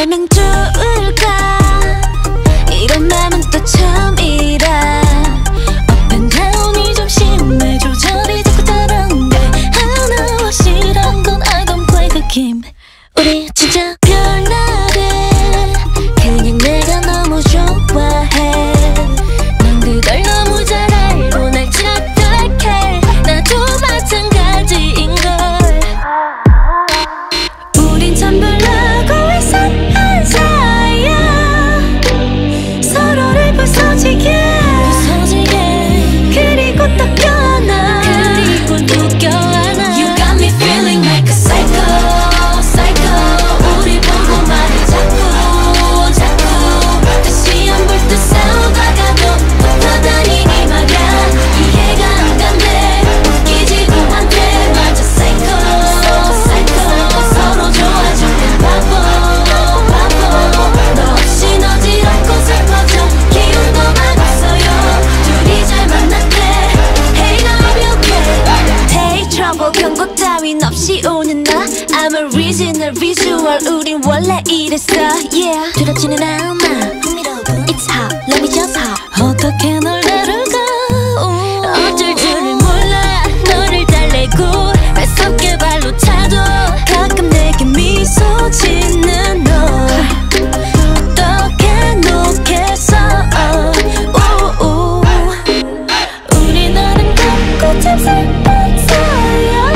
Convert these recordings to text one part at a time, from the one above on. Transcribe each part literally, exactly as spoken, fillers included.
어쩌면 좋을까 이런 맘은 또 처음이라 Up and down이 좀 심해 조절이 자꾸 다른데 하나 확실한 건 I don't play the game 우리 진짜 별나래 그냥 내가 너무 좋아해 넌 그걸 너무 잘 알고 날 착각해 나도 마찬가지인걸 우린 참 별나고 이상한 사이야 서로를 부서지게 부서지게 그리고 또 껴안아 그리고 또 껴안아 You got me feeling like a psycho psycho 우리 보고 말해 자꾸 자꾸 다시 안 볼 듯 싸우다가도 붙어다니니 말야 이해가 안 간대 웃기지도 않대 맞아 psycho psycho 서로 좋아지는 바보 바보 너 없인 어지럽고 슬퍼져 기운도 많았어요 둘이 잘 만났대 Hey now I'm okay Hey trouble 경고 따윈 없이 오는 나 I'm a original visual 우린 원래 이랬어 Yeah 두렵지는 않아 It's hot let me just hop 어떻게 널 다룰까 어쩔 줄을 몰라 너를 달래고 매섭게 발로 차도 가끔 내게 미소 짓는 너 어떻게 놓겠어 오오 우리 나는 같고 참 슬픈 사이야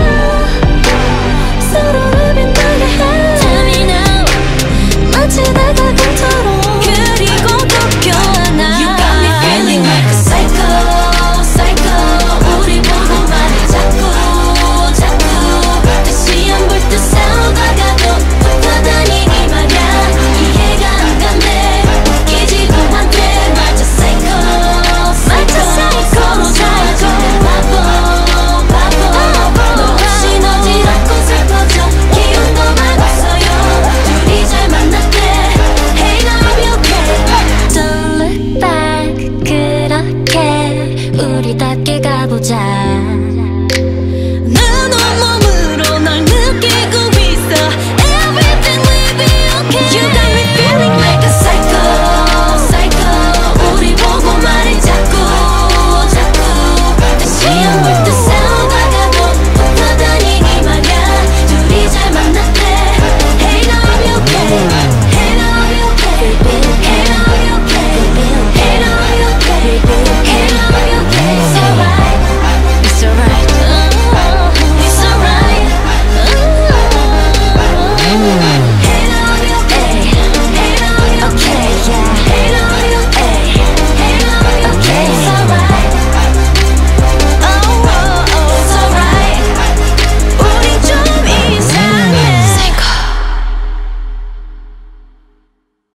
서로를 빛나게 해 Tell me now 마치 내가 강처럼 그리고 또 껴안아 You got me feeling like a psycho psycho 우리 보고 말해 자꾸 자꾸 다시 안 볼 듯 싸우다가도 붙어다니니 말야 이해가 안 간대 웃기지도 않대 맞아 psycho psycho 서로 좋아지는 바보 바보 너 없이 어지럽고 슬퍼져 기운도 많았어요 둘이 잘 만났대 Hey now I'm okay Don't look back 그렇게 우리답게 가보자